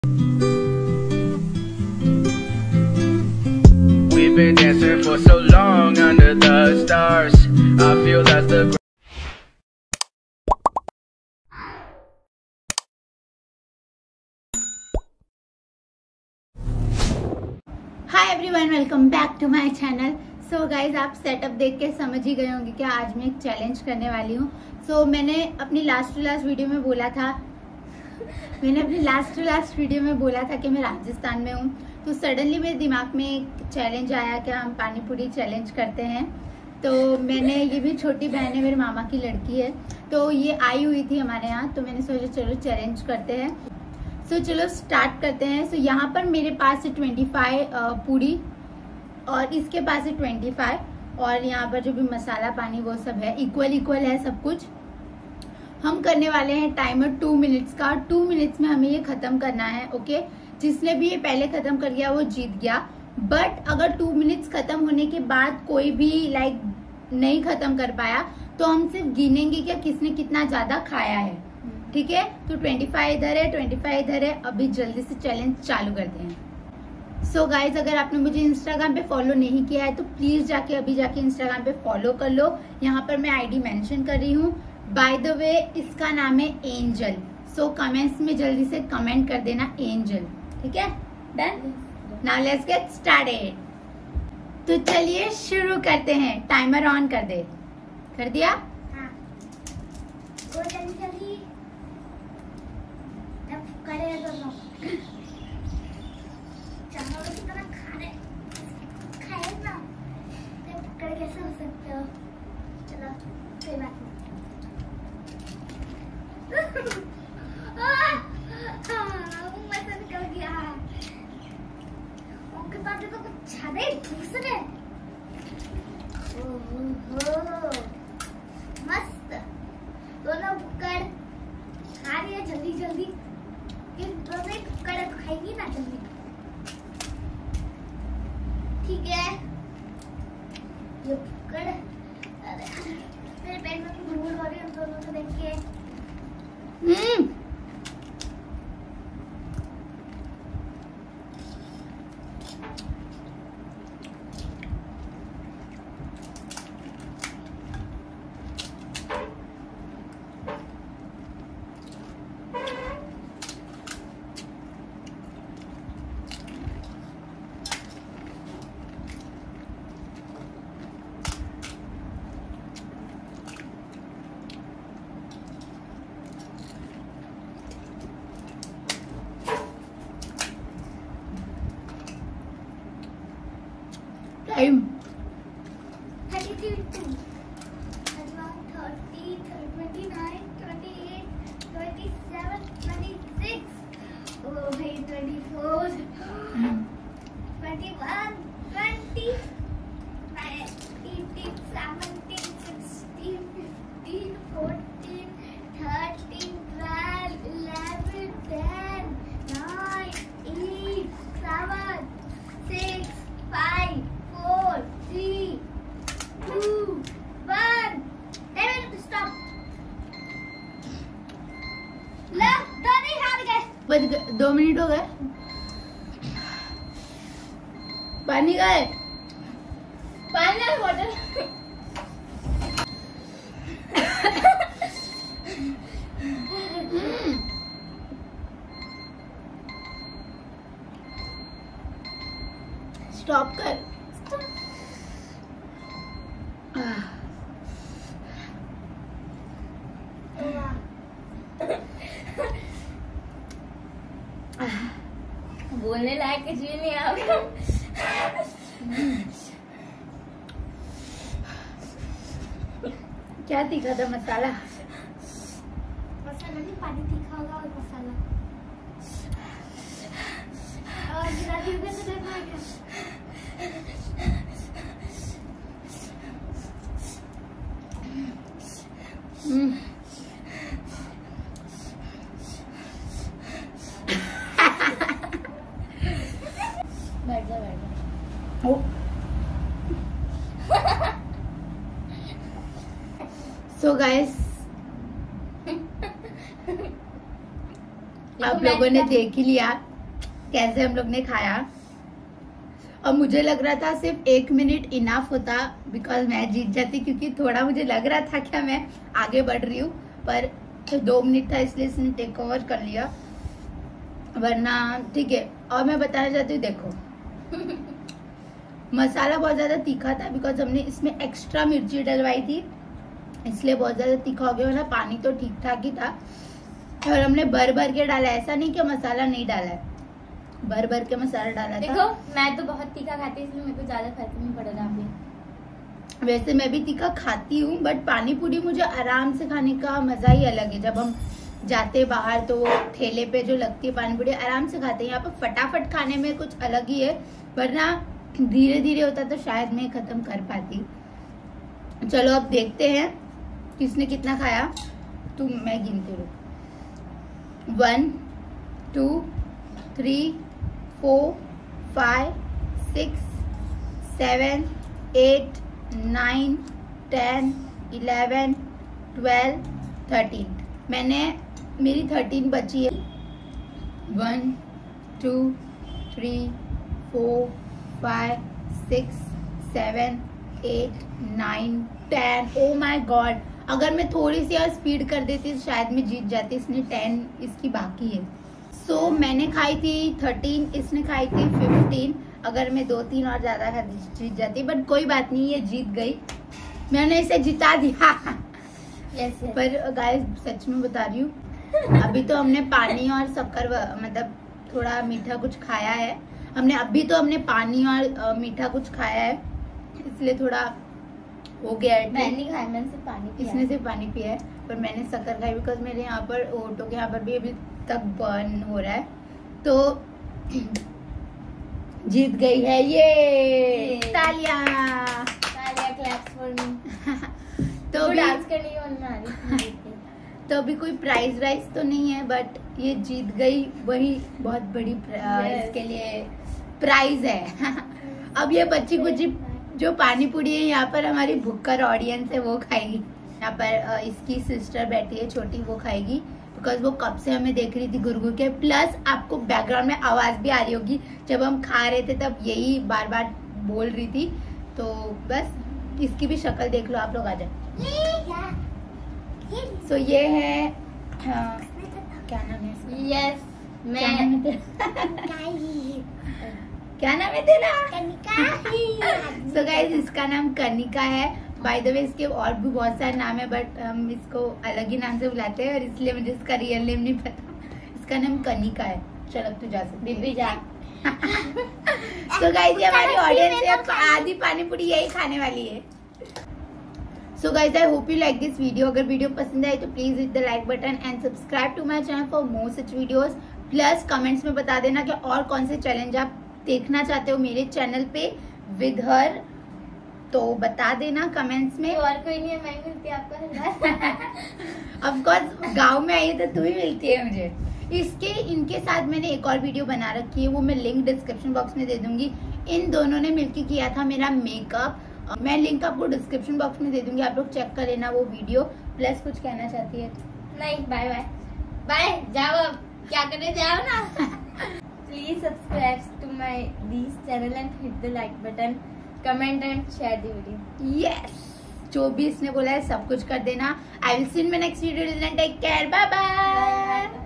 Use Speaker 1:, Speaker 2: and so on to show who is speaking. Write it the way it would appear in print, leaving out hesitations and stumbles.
Speaker 1: We've been dancing for so long under the stars. I feel that's the
Speaker 2: hi everyone, welcome back to my channel. So guys, आप setup देख के समझ ही गए होंगे कि आज मैं एक चैलेंज करने वाली हूँ। सो मैंने अपनी लास्ट टू लास्ट वीडियो में बोला था कि मैं राजस्थान में हूँ। तो सडनली मेरे दिमाग में एक चैलेंज आया कि हम पानी पूरी चैलेंज करते हैं। तो मैंने, ये भी छोटी बहन है, मेरे मामा की लड़की है, तो ये आई हुई थी हमारे यहाँ, तो मैंने सोचा चलो चैलेंज करते हैं। सो चलो स्टार्ट करते हैं। सो यहाँ पर मेरे पास है 25 पूरी और इसके पास है 25, और यहाँ पर जो भी मसाला पानी वो सब है, इक्वल है सब कुछ। हम करने वाले हैं टाइमर 2 मिनट्स का। 2 मिनट्स में हमें ये खत्म करना है। ओके, जिसने भी ये पहले खत्म कर गया वो जीत गया। बट अगर 2 मिनट्स खत्म होने के बाद कोई भी नहीं खत्म कर पाया तो हम सिर्फ गिनेंगे क्या किसने कितना ज्यादा खाया है। ठीक है, तो 25 इधर है, 25 इधर है। अभी जल्दी से चैलेंज चालू करते हैं। सो गाइज, अगर आपने मुझे इंस्टाग्राम पे फॉलो नहीं किया है तो प्लीज अभी जाके इंस्टाग्राम पे फॉलो कर लो। यहाँ पर मैं आईडी मेंशन कर रही हूँ। बाय द वे, इसका नाम है एंजल। सो कमेंट्स में जल्दी से कमेंट कर देना एंजल। ठीक है, done. Now let's get started. तो चलिए शुरू करते हैं। टाइमर ऑन कर दिया।
Speaker 3: हाँ। जल्दी करे दोनों। चावल की तरह खाए ना, कर कैसे हो सकते हो? चलो कोई बात नहीं। मजा निकल गया। उनके पास तो कुछ ज्यादा ही दूसरे। मस्त दोनों कर खा रही है जल्दी जल्दी। दोनों कर खाएगी ना जल्दी। ठीक है, ये कर। मेरे पेट में गुड़गुड़ हो रही है दोनों को देख के।
Speaker 2: टाइम
Speaker 3: 32, 31, 30, 29, 28, 27, 26, oh भाई 24, 21, 20, 18, 17, 16, 15, 14, 13, 12, 11, 10, 9, 8, 7, 6, 5, 4, 3, 2, 1. Stop. लो, दोनों हार गए।
Speaker 2: 2 मिनट हो गए। पानी का है, पानी वाटर। स्टॉप कर।
Speaker 3: बोलने लायक कुछ भी नहीं आ गया।
Speaker 2: क्या तीखा था मसाला?
Speaker 3: मसाला नहीं, पानी तीखा होगा और मसाला। और गिराती हुई तो देखना है क्या?
Speaker 2: बैठ जा। सो गाइस, आप लोगों ने देख ही लिया कैसे हम लोग ने खाया। और मुझे लग रहा था सिर्फ 1 मिनट इनफ होता बिकॉज मैं जीत जाती, क्योंकि थोड़ा मुझे लग रहा था कि मैं आगे बढ़ रही हूँ, पर 2 मिनट था इसलिए इसने टेक ओवर कर लिया, वरना ठीक है। और मैं बताना चाहती हूँ, देखो मसाला बहुत ज्यादा तीखा था बिकॉज हमने इसमें एक्स्ट्रा मिर्ची डलवाई थी, इसलिए बहुत ज्यादा तीखा हो गया। वरना पानी तो ठीक ठाक ही था और हमने भर भर के डाला, ऐसा नहीं कि मसाला नहीं डाला है, भर भर के मसाला डाला था।
Speaker 3: देखो मैं तो बहुत तीखा खाती हूँ इसलिए मेरे को ज्यादा फर्क नहीं पड़ रहा अभी।
Speaker 2: वैसे मैं भी तीखा खाती हूँ बट पानी पूरी मुझे आराम से खाने का मजा ही अलग है। जब हम जाते बाहर तो वो ठेले पे जो लगती है पानी पूरी आराम से खाते हैं, यहाँ पर फटाफट खाने में कुछ अलग ही है, वरना धीरे धीरे होता तो शायद मैं खत्म कर पाती। चलो अब देखते हैं किसने कितना खाया। मैं गिनती हूँ, 1 2 3 4 5 6 7 8 9 10 11 12 13। मैंने मेरी 13 बची है। 1 2 3 4 5 6 7 8 9 10। ओ माय गॉड, अगर मैं थोड़ी सी और स्पीड कर देती तो शायद मैं जीत जाती। इसने 10 इसकी बाकी है। सो मैंने खाई थी 13, इसने खाई थी 15। अगर मैं 2-3 और ज्यादा खाती जीत जाती, बट कोई बात नहीं, ये जीत गई, मैंने इसे जिता दिया।
Speaker 3: yes.
Speaker 2: पर गाइस सच में बता रही हूँ, अभी तो हमने पानी और शक्कर मतलब थोड़ा मीठा कुछ खाया है। हमने पानी और मीठा कुछ खाया है, इसलिए थोड़ा हो गया है।
Speaker 3: मैंने खाया, मैंने सिर्फ पानी पिया।
Speaker 2: इसने सिर्फ पानी पिया है, पर मैंने शक्कर खाई बिकॉज मेरे यहाँ पर ऑटो के यहाँ पर भी अभी तक बर्न हो रहा है। तो जीत गई है ये। तालियां
Speaker 3: क्लैप्स फॉर मी।
Speaker 2: तो
Speaker 3: डांस करने की मन में आ रही थी।
Speaker 2: तो अभी कोई प्राइज वाइज तो नहीं है, बट ये जीत गई, वही बहुत बड़ी इसके लिए प्राइज है। अब ये बच्ची कुछ जो पानी पूरी है यहाँ पर हमारी भुक्कर ऑडियंस है वो खाएगी। यहाँ पर इसकी सिस्टर बैठी है छोटी, वो खाएगी बिकॉज वो कब से हमें देख रही थी गुरगुर के। प्लस आपको बैकग्राउंड में आवाज भी आ रही होगी, जब हम खा रहे थे तब यही बार बार बोल रही थी। तो बस इसकी भी शक्ल देख लो आप लोग, आ जाए। सो ये है क्या नाम है?
Speaker 3: यस
Speaker 2: क्या नाम है तेरा? सो गाइस इसका नाम कनिका है। बाय द वे इसके और भी बहुत सारे नाम है, बट हम इसको अलग ही नाम से बुलाते हैं और इसलिए मुझे इसका रियल नेम नहीं पता। इसका नाम कनिका है। चल अब तू जा सकती
Speaker 3: बीबी जा।
Speaker 2: सो गाइस ये हमारी ऑडियंस है, आधी पानी पूरी यही खाने वाली है। So guys I hope you like this video. अगर वीडियो पसंद आए तो please hit the like button and subscribe to my channel for more such videos. Plus comments में बता देना कि और कौन से चैलेंज आप देखना चाहते हो मेरे चैनल पे विद हर, तो बता देना कमेंट्स में।
Speaker 3: और कोई नहीं है, मैं मिलती आपको।
Speaker 2: ऑफ कोर्स गांव में आई है तो तू ही मिलती है मुझे। इनके साथ मैंने एक और वीडियो बना रखी है, वो मैं लिंक डिस्क्रिप्शन बॉक्स में दे दूंगी। इन दोनों ने मिलकर किया था मेरा मेकअप, मैं लिंक आपको डिस्क्रिप्शन बॉक्स में दे दूंगी, आप लोग चेक कर लेना वो वीडियो। प्लस कुछ कहना चाहती है?
Speaker 3: नहीं, बाय बाय बाय, जाओ अब क्या करने जाओ ना। Please subscribe to my this channel and hit the like button, comment and share the video.
Speaker 2: Yes, जो भी इसने बोला है सब कुछ कर देना। I will see you in my next video. Take care, bye bye.